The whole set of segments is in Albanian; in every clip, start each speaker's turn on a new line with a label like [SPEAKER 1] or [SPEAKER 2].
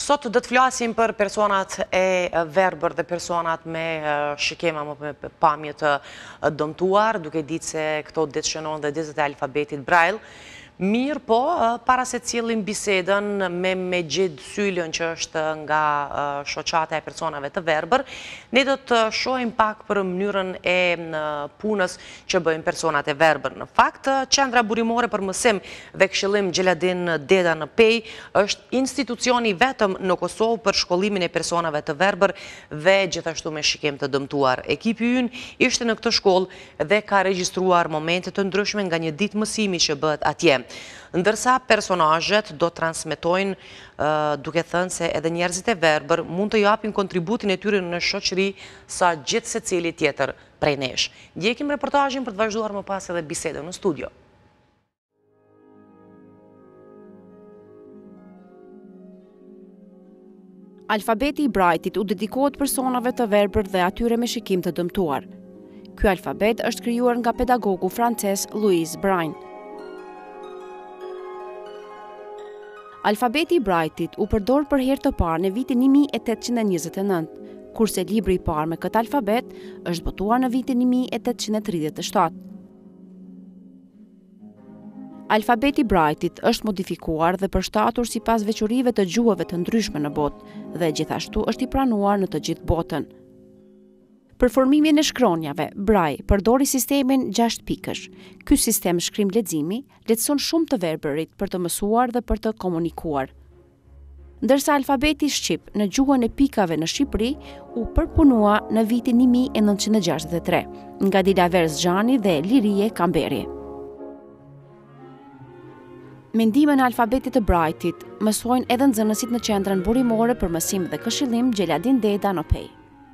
[SPEAKER 1] Sot do të flasim për personat e verbër dhe personat me shikema me pamje të dëmtuar, duke ditë se këto ditë shënon dhe ditët e alfabetit Braille. Mirë po, para se cilin bisedën me Gjid Syllën që është nga shoqata e personave të verbër, ne do të shohim pak për mënyrën e punës që bëjmë personat e verbër. Në fakt, Qendra Burimore për Mësim dhe Këshillim Gjeladin Deda në Pej është institucioni vetëm në Kosovë për shkollimin e personave të verbër dhe gjithashtu me shikim të dëmtuar. Ekipi ynë ishte në këtë shkollë dhe ka regjistruar momente të ndryshme nga një ditë mësimi që bëhet atje. Ndërsa personazhet do transmetojnë duke thënë se edhe njerëzit e verbër mund të japin kontributin e tyre në shoqëri sa gjithë secili tjetër prej nesh. Ndjekim reportazhin për të vazhduar më pas edhe bisedën në studio.
[SPEAKER 2] Alfabeti i Braille-it u dedikohet personave të verbër dhe atyre me shikim të dëmtuar. Ky alfabet është krijuar nga pedagogu francez Louis Braille. Alfabeti i Braille-it u përdor për herë të parë në vitin 1829, kurse libri i parë me këtë alfabet është botuar në vitin 1837. Alfabeti i Braille-it është modifikuar dhe përshtatur sipas veçorive të gjuhëve të ndryshme në botë dhe gjithashtu është i pranuar në të gjithë botën. Për formimin e shkronjave, Braille përdori sistemin 6 pikësh. Ky sistem shkrim-leximi lehtëson shumë të verbërit për të mësuar dhe për të komunikuar. Ndërsa alfabeti shqip në gjuhën e pikave në Shqipëri u përpunua në vitin 1963 nga Dilaver Zxhani dhe Lirie Kamberi. Mendimin e alfabetit të Braille-it mësojnë edhe nxënësit në Qendrën Burimore për Mësim dhe Këshillim Gjeladin Deda në Pej.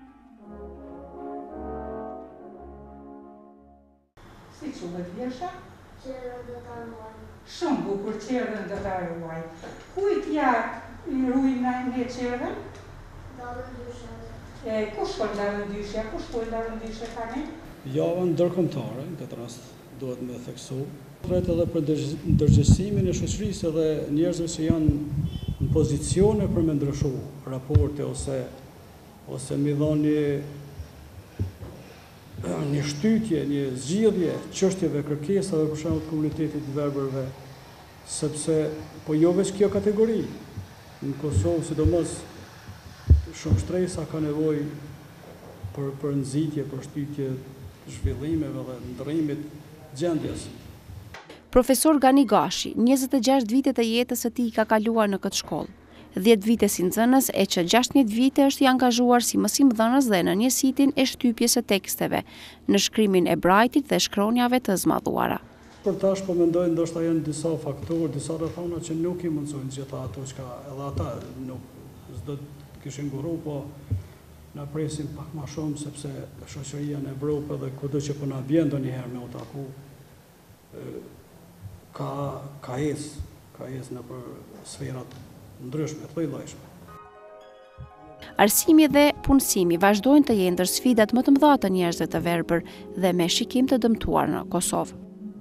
[SPEAKER 3] Si quhet Vjesha?
[SPEAKER 4] Qerën dhe ta ruaj.
[SPEAKER 3] Shumë bukur, qerën dhe ta ruaj. Kujt ja ruaj ne qerën?
[SPEAKER 4] Dalën dysheve.
[SPEAKER 3] Ku shkon dalën dyshja? Ku shkon dalën dyshja tani?
[SPEAKER 5] Java ndërkombëtare, në këtë rast duhet me theksu. Flet edhe për ndërgjegjësimin e shoqërisë edhe njerëzve që janë në pozicione për me ndryshu raporte ose mi dhoni një shtytje, një zgjidhje çështjeve, kërkesave për shembull të komunitetit të verbërve, sepse po jo vetëm kjo kategori. Në Kosovë, sidomos, shumë shtresa ka nevojë për nxitje, për shtytje zhvillimeve dhe ndërrimit gjendjes.
[SPEAKER 2] Profesor Gani Gashi, 26 vitet e jetës së tij ka kaluar në këtë shkollë. 10 vite si nxënës e që 16 vite është i angazhuar si mësimdhënës dhe në njësitin e shtypjes së teksteve, në shkrimin e Braille-it dhe shkronjave të zmadhuara.
[SPEAKER 5] Për tash po mendoj ndoshta janë disa faktorë, disa rrethana që nuk i mundsojnë gjitha ato që edhe ata nuk s'do të kishin ngurru, po na presin pak më shumë sepse shoqëria në Evropë dhe kudo që po na vjen ndonjëherë me u taku ka ecë në për sferat ndryshme, të lloj-llojshme.
[SPEAKER 2] Arsimi dhe punësimi vazhdojnë të jenë ndër sfidat më të mëdha të njerëzve të verbër dhe me shikim të dëmtuar në Kosovë.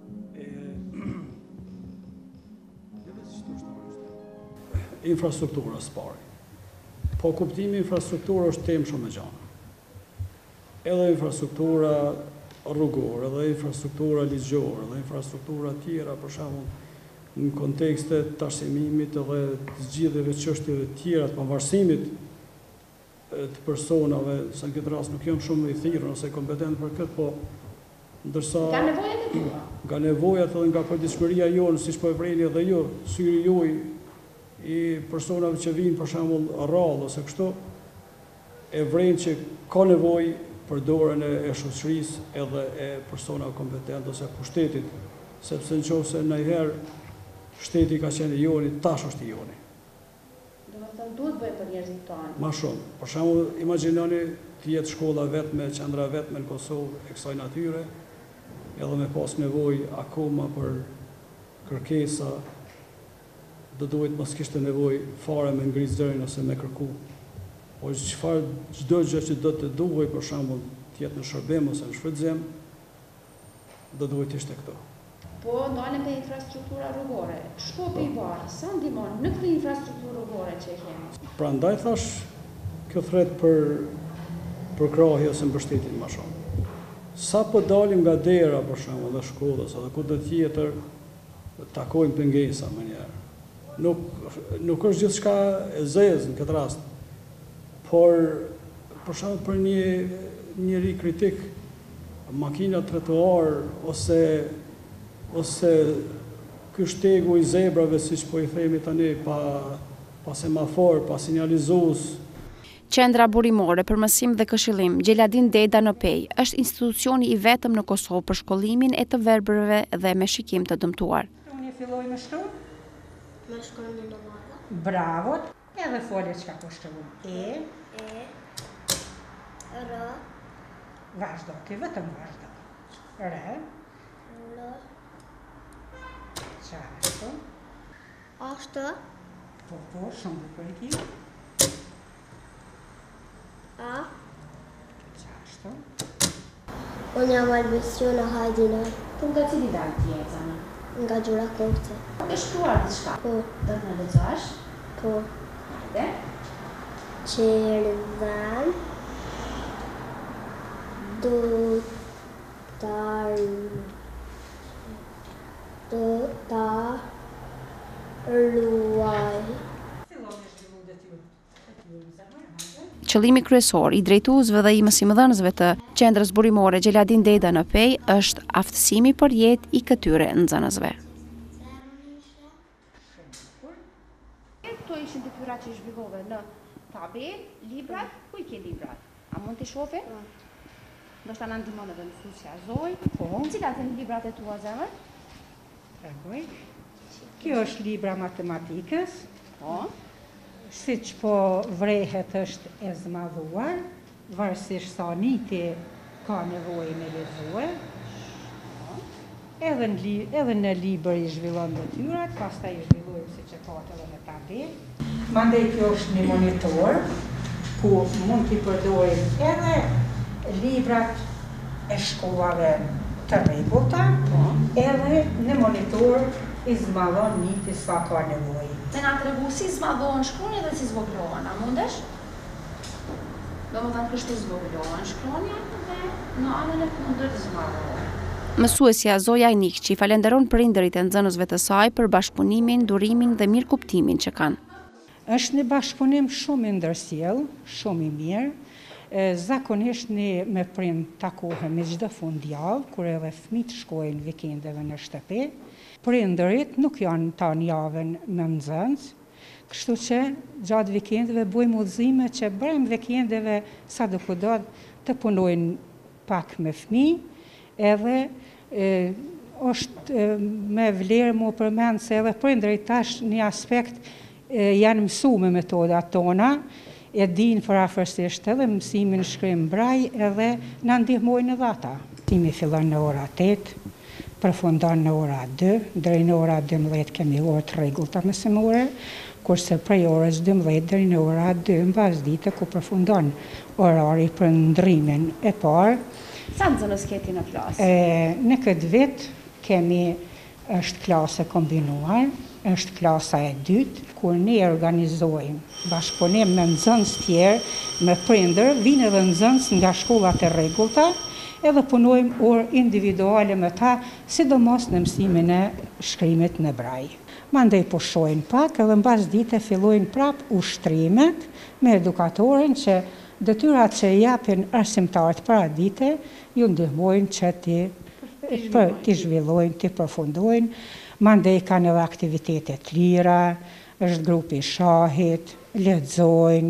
[SPEAKER 5] Infrastruktura së pari. Po kuptimi infrastruktura është temë shumë e gjana. Edhe infrastruktura rrugore, edhe infrastruktura ligjore, edhe infrastruktura tjera, për shembull, në kontekste të arsimimit edhe të zgjidhjeve çështjeve tjera të pavarësimit të personave, sa në këtë rast nuk janë shumë i thirrur ose kompetent për këtë, po ndërsa
[SPEAKER 2] Nga nevojat e tua.
[SPEAKER 5] Nga nevojat edhe nga përditshmëria jonë, siç po e vreni edhe ju, syri juaj i personave që vinë për shembull rrallë ose kështu, e vren që ka nevojë për dorën e shoqërisë edhe e personave kompetent ose pushtetit, sepse nëse ndonjëherë shteti ka qenë i joni, tash është i joni.
[SPEAKER 2] Domethënë duhet bëjmë për njerëzit tonë.
[SPEAKER 5] Ma shumë. Për shembull, imagjinoni të jetë shkolla vetme, qendra vetme në Kosovë e kësaj natyre, edhe me pas nevojë akoma për kërkesa, do duhet mos kishte nevojë fare me ngritë zërin ose me kërku. Po çdo gjë që do të duhej për shembull të jetë në shërbim ose në shfrytëzim, do duhet ishte këto.
[SPEAKER 2] Po ndalen për infrastruktura rrugore. Shkopi i barë, sa ndihmon në këtë infrastrukturë rrugore që e kemi?
[SPEAKER 5] Prandaj thash, kjo thret për krahje ose mbështetjen më shumë. Sa po dalim nga dera për shembull dhe shkollës edhe kudo tjetër, takojmë pengesa më njëherë. Nuk është gjithçka e zezë në këtë rast, por për shembull për njëri kritik, makina trotuar ose ky shtegu i zebrave, siç po i themi tani, pa semafor, pa sinjalizues.
[SPEAKER 2] Qendra burimore për mësim dhe këshillim Gjeladin Deda në Pej është institucioni i vetëm në Kosovë për shkollimin e të verbërve dhe me shikim të dëmtuar.
[SPEAKER 3] Unë filloj me shkru?
[SPEAKER 4] Me shkruanin në vara.
[SPEAKER 3] Bravo. Edhe fole çka po shkruan.
[SPEAKER 4] E, R,
[SPEAKER 3] Vazhdo, ti vetëm vazhdo. R,
[SPEAKER 4] L,
[SPEAKER 3] qashtu.
[SPEAKER 4] ashtë,
[SPEAKER 3] Po, shumë bukur iki.
[SPEAKER 4] A.
[SPEAKER 3] Qashtu.
[SPEAKER 4] Unë jam Albisiona Hajdina,
[SPEAKER 2] Po nga cili dalë ti e zana?
[SPEAKER 4] nga Gjura Kopce.
[SPEAKER 2] E shkruar diçka?
[SPEAKER 4] Po,
[SPEAKER 2] Do të na lexosh?
[SPEAKER 4] po,
[SPEAKER 2] Hajde.
[SPEAKER 4] qerdhan, do ta ruaj.
[SPEAKER 2] Qëllimi kryesor i drejtuesve dhe i mësimdhënësve të qendrës burimore Gjeladin Deda në Pej është aftësimi për jetë i këtyre nxënësve. Këto ishin detyrat që zhvillove në tabel, librat, ku i ke librat? A mund t'i shohim? Ndoshta na ndihmon edhe mësuesja Zoj.
[SPEAKER 3] Po.
[SPEAKER 2] Cilat janë librat e tua zemër?
[SPEAKER 3] Tregoj. Kjo është libra matematikës,
[SPEAKER 2] Po.
[SPEAKER 3] siç po vrehet është e zmadhuar, varësisht sa niti ka nevojë me lexuar. Edhe në libër i zhvillon detyrat, pastaj i zhvillojmë siç e ka edhe në tabel. Mandej kjo është një monitor ku mund t'i përdorim edhe librat e shkollave të rregullta, edhe në monitor i zmadhon niti sa ka nevojë.
[SPEAKER 2] Të nga të regu si zmadhohen shkronja dhe si zvoglohen, a mundesh? Do më thënë kështu zvoglohen shkronja dhe në anën e kundër zmadhohen. Mësuesja Zoja Nikçi falenderon prindërit e nxënësve të saj për bashkëpunimin, durimin dhe mirëkuptimin që kanë.
[SPEAKER 3] Është një bashkëpunim shumë i ndërsjell, shumë i mirë. Zakonisht ne me prind takohemi çdo fundjavë, kur edhe fëmijët shkojnë vikendeve në shtëpi. Prindërit nuk janë tanë javën me nxënës, kështu që gjatë vikendeve bëjmë udhëzime që brenda vikendeve sa do kudo të punojnë pak me fëmijë, edhe është me vlerë mu përmend se edhe prindërit tash një aspekt janë mësuar me metodat tona, e dinë përafërsisht edhe mësimin shkrim braj edhe na ndihmojnë edhe ata. Mësimi fillon në ora 8, përfundon në ora 2, deri në ora 12 kemi orë të rregullta mësimore, kurse prej orës 12 deri në ora 2 mbasdite ku përfundon orari për ndrimin e parë.
[SPEAKER 2] Sa nxënës keti në klasë?
[SPEAKER 3] Në këtë vit është klasë kombinuar, është klasa e dytë, kur ne organizojmë bashkëpunim me nxënës tjerë, me prindër, vinë edhe nxënës nga shkollat e rregullta, edhe punojmë orë individuale me ta, sidomos në mësimin e shkrimit në braj. Mandej pushojnë pak edhe mbasdite fillojnë prap ushtrimet me edukatorin që detyrat që japin arsimtarët para dite ju ndihmojnë që ti zhvillojnë, ti përfundojnë. Mandej kanë edhe aktivitete të lira, është grupi shahit, lexojnë,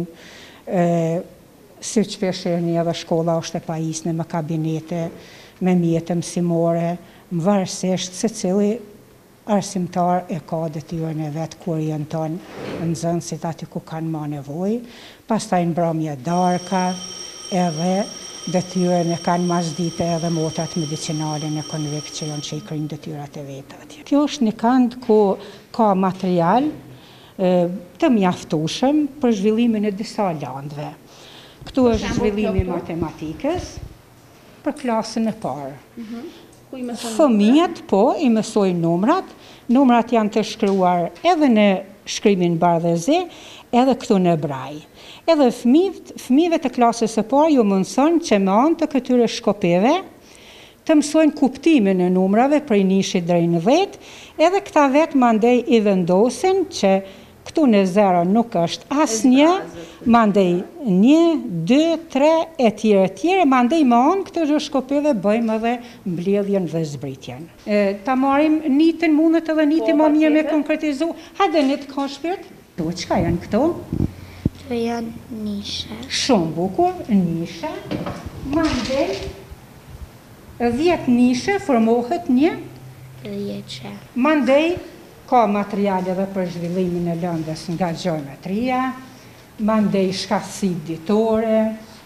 [SPEAKER 3] si shpeshherë edhe shkolla është e pajisme me kabinete, me mjete mësimore, varësisht se cili arsimtar e ka detyrën e vet kur janë tonë nxënësit aty ku kanë më nevojë, pastaj mbrëmje darka, edhe detyrën e kanë masdite edhe motrat medicinale në konvikt që janë që i kryjnë detyrat e veta atje. Kjo është një kënd ku ka material të mjaftueshëm për zhvillimin e disa landve. Këtu është zhvillimi i matematikës për klasën e parë. Fëmijët, po, i mësojnë numrat. Numrat janë të shkruar edhe në shkrimin bardhëzi, edhe këtu në braj. Edhe fëmijëve të klasës së parë ju mundson që me anë të këtyre shkopeve të mësojnë kuptimin e numrave prej 1 deri në 10, edhe këta vetë mandej i vendosin që këtu në zero nuk është asnjë, mandej 1, 2, 3, e tjere, mandej me anë këto shkopeve bëjmë edhe mbledhjen dhe zbritjen. Ta marim nitin, mundet edhe nitin më mirë me konkretizu. Hajde një të ka shpirt. Çka janë këto?
[SPEAKER 4] Këto janë nishe.
[SPEAKER 3] Shumë bukur, nishe. Mandej 10 nishe formohet një
[SPEAKER 4] 10.
[SPEAKER 3] Mandej ka materiale dhe për zhvillimin e lëndës nga geometria, mandej shkatësi ditore,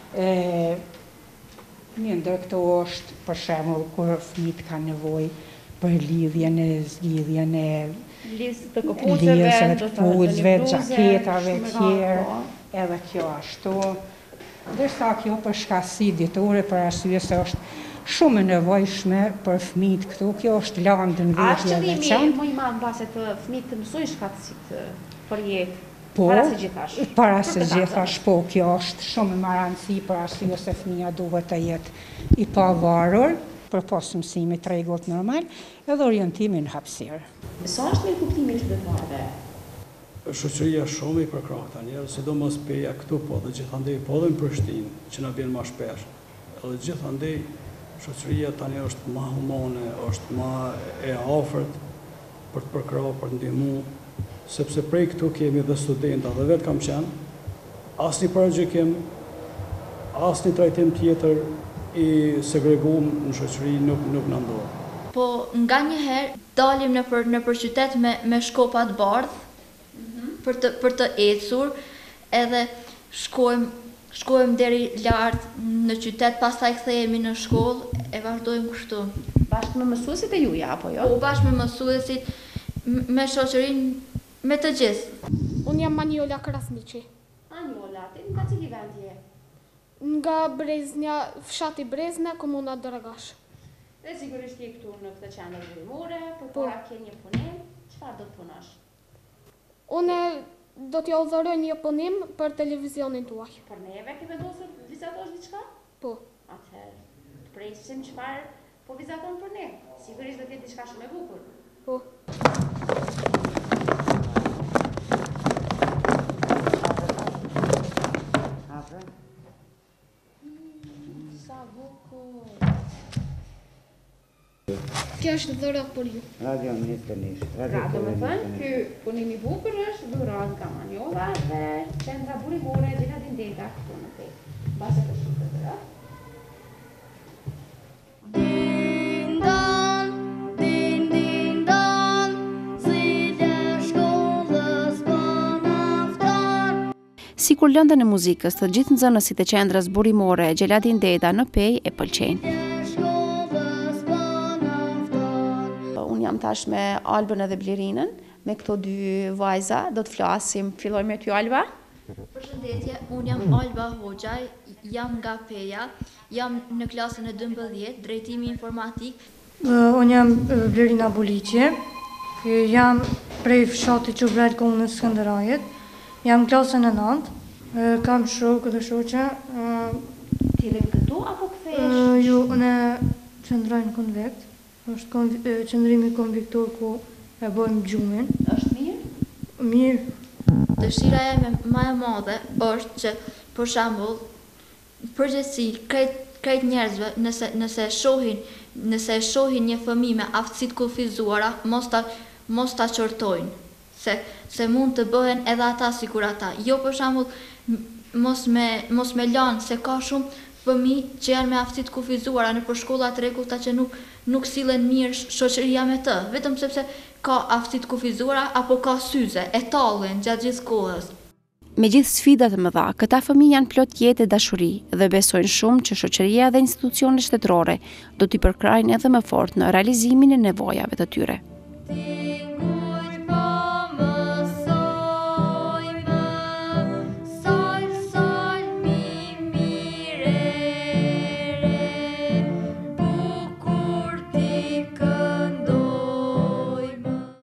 [SPEAKER 3] një ndër këto është për shembull kur fëmijët kanë nevojë për lidhjen e zgjidhjen e
[SPEAKER 2] listë të këpucëve,
[SPEAKER 3] xhaketave tjerë, edhe kjo ashtu. Ndërsa kjo për shkatësi ditore për arsye se është shumë e nevojshme për fëmijët këtu, kjo është landë në vetje e veçantë.
[SPEAKER 2] A qëllimi më i madh mbase të fëmijët të mësojnë shkatësit për jetë,
[SPEAKER 3] po,
[SPEAKER 2] para se gjithash?
[SPEAKER 3] Para se gjithash, po, kjo është shumë e rëndësi për arsye se fëmija duhet të jetë i pavarur, për pas mësimit rregullt normal, edhe orientimin hapësirë.
[SPEAKER 2] Sa është me kuptimin qytetarëve?
[SPEAKER 5] Shoqëria shumë i përkrahta njerë, sidomos peja këtu po dhe gjithandej po dhe në Prishtinë, që na bjen më shpesh. Edhe gjithandej shoqëria tani është më humane, është më e afërt për të përkrahur, për të ndihmuar, sepse prej këtu kemi dhe studenta dhe vetë kam qenë, asnjë paragjikim, asnjë trajtim tjetër i segreguar në shoqëri nuk na ndodh.
[SPEAKER 6] Po nga njëherë dalim nëpër qytet me shkopat bardh për të ecur, edhe shkojmë deri lart në qytet, pastaj kthehemi në shkollë e vazhdojmë kështu.
[SPEAKER 2] Bashkë me mësuesit e juja apo jo?
[SPEAKER 6] Po bashkë me mësuesit, me shoqërinë, me të gjithë.
[SPEAKER 7] Unë jam Maniola Krasniqi.
[SPEAKER 2] Maniola, ti nga cili vend je?
[SPEAKER 7] Nga Breznia, fshati Breznia, komuna Dragash.
[SPEAKER 2] Dhe sigurisht je këtu në këtë qendër zhvillimore, përpara ke një punim, çfarë do të punosh?
[SPEAKER 7] Unë do t'ja udhëroj një punim për televizionin tuaj.
[SPEAKER 2] Për neve ke vendosur vizatosh diçka?
[SPEAKER 7] Po.
[SPEAKER 2] Atëherë, të presim çfarë po vizaton për ne. Sigurisht do të jetë diçka shumë e bukur.
[SPEAKER 7] Po.
[SPEAKER 2] Sa bukur.
[SPEAKER 7] Kjo është dhura për ju.
[SPEAKER 8] Radio Ministër Nish.
[SPEAKER 2] Do me thënë, ky punimi bukur është dhurat nga Maniola dhe qendra burimore e Gjeladin Deda këtu në Pejë. Base të shumë të dhëra. Sikur lëndën e muzikës, të gjithë nxënësit e qendrës burimore e Gjeladin Deda në Pejë e pëlqejnë. Unë jam tash me Albën edhe Blerinën, me këto dy vajza, do të flasim, filloj me ty Alba.
[SPEAKER 6] Përshëndetje, unë jam Alba Hoxhaj, jam nga Peja, jam në klasën e 12, drejtimi informatik.
[SPEAKER 9] Unë jam Blerina Buliqje, jam prej fshati Qubrajt, komunës Skënderajit, jam klasën e 9, kam shokë dhe shoqe.
[SPEAKER 2] Ti dhe këtu apo kthehesh?
[SPEAKER 9] Jo, unë qëndroj në konvekt. Është qëndrimi konviktor ku e bëjmë gjumin.
[SPEAKER 2] Është mirë?
[SPEAKER 9] Mirë.
[SPEAKER 6] Dëshira e më e madhe është që, për shembull, përgjithësi krejt njerëzve nëse shohin një fëmijë me aftësitë kufizuara, mos ta qortojnë, se mund të bëhen edhe ata sikur ata. Jo, për shembull, mos me lanë se ka shumë fëmijë që janë me aftësitë kufizuara në shkolla të rregullta që nuk sillen mirë shoqëria me të, vetëm sepse ka aftësitë kufizuara apo ka syze, e tallen gjatë gjithë kohës.
[SPEAKER 2] Me gjithë sfidat e mëdha, këta fëmijë janë plot jetë e dashuri dhe besojnë shumë që shoqëria dhe institucionet shtetërore do t'i përkrajnë edhe më fort në realizimin e nevojave të tyre.